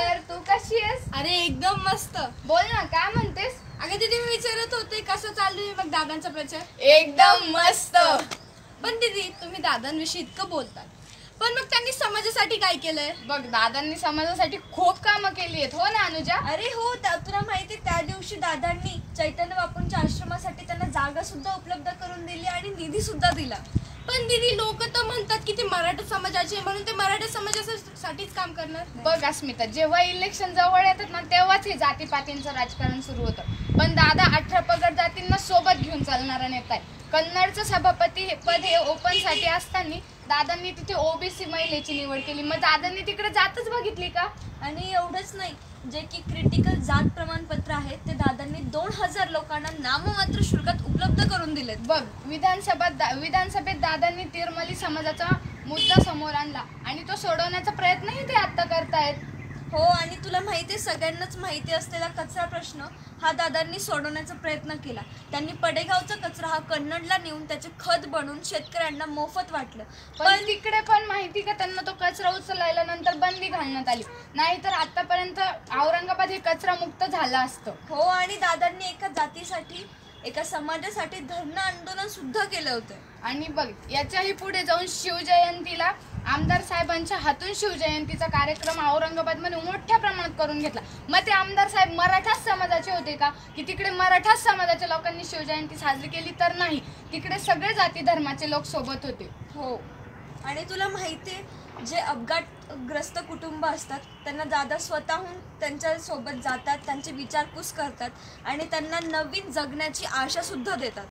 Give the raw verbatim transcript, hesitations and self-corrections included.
Dear, तू कशी आहेस? अरे एकदम मस्त. बोल ना, काय म्हणतेस? अगं दीदी मी विचारत होते कसं चालू आहे मग दादांचा प्रचार. एकदम मस्त. पण दीदी तुम्ही दादांविषयी इतकं बोलतात, पण मग त्यांनी समाजासाठी काय केलंय? बघ, दादांनी समाजासाठी खूप कामं केली आहेत, हो ना अनुजा? अरे हो, तुला माहिती त्या दिवशी दादांनी चैतन्य बापूंच्या आश्रमासाठी त्यांना जागा सुद्धा उपलब्ध करून दिली आणि निधी सुद्धा दिला. पण दीदी लोक तर म्हणतात की ते मराठा समाजाचे म्हणून ते मराठा समाजासाठीच काम करणार. बघ अस्मिता, जेव्हा इलेक्शन जवळ येतात ना तेव्हाच हे जातीपातींचं राजकारण सुरू होतं. पण दादा अठरा पगड जातींना सोबत घेऊन चालणारा नेता आहे. कन्नडचं सभापती पद हे ओपन साठी असताना दादांनी तिथे ओबीसी महिलेची निवड केली. मग दादांनी तिकडे जातच बघितली का? आणि एवढंच नाही, जे की क्रिटिकल जात प्रमाणपत्र आहेत ते दादांनी दोन हजार लोकांना नाममात्र शुल्कात उपलब्ध करून दिलेत. बघ, विधानसभा विधानसभेत दादांनी तिरमली समाजाचा मुद्दा समोर आणला आणि तो सोडवण्याचा प्रयत्नही ते आता करतायत. हो, आणि तुला माहिती आहे, सगळ्यांनाच माहिती असलेला कचरा प्रश्न हा दादांनी सोडवण्याचा प्रयत्न केला. त्यांनी पडेगावचा कचरा हा कन्नडला नेऊन त्याचे खत बनवून शेतकऱ्यांना मोफत वाटलं. पण तिकडे पण माहिती का त्यांना तो कचरा उचलायला नंतर बंदी घालण्यात आली, नाहीतर आतापर्यंत औरंगाबाद हे कचरा मुक्त झालं असतं. हो, आणि दादांनी एका जातीसाठी एका समाजासाठी धरणं आंदोलन सुद्धा केलं होतं. आणि बघ, याच्याही पुढे जाऊन शिवजयंतीला आमदार साहेबांच्या हातून शिवजयंतीचा कार्यक्रम औरंगाबादमध्ये मोठ्या प्रमाणात करून घेतला. मग ते आमदार साहेब मराठाच समाजाचे होते का, की तिकडे मराठाच समाजाच्या लोकांनी शिवजयंती साजरी केली? तर नाही, तिकडे सगळे जाती धर्माचे लोक सोबत होते. हो, आणि तुला माहिती आहे, जे अपघातग्रस्त कुटुंब असतात त्यांना दादा स्वतःहून त्यांच्या सोबत जातात, त्यांची विचारपूस करतात आणि त्यांना नवीन जगण्याची आशा सुद्धा देतात.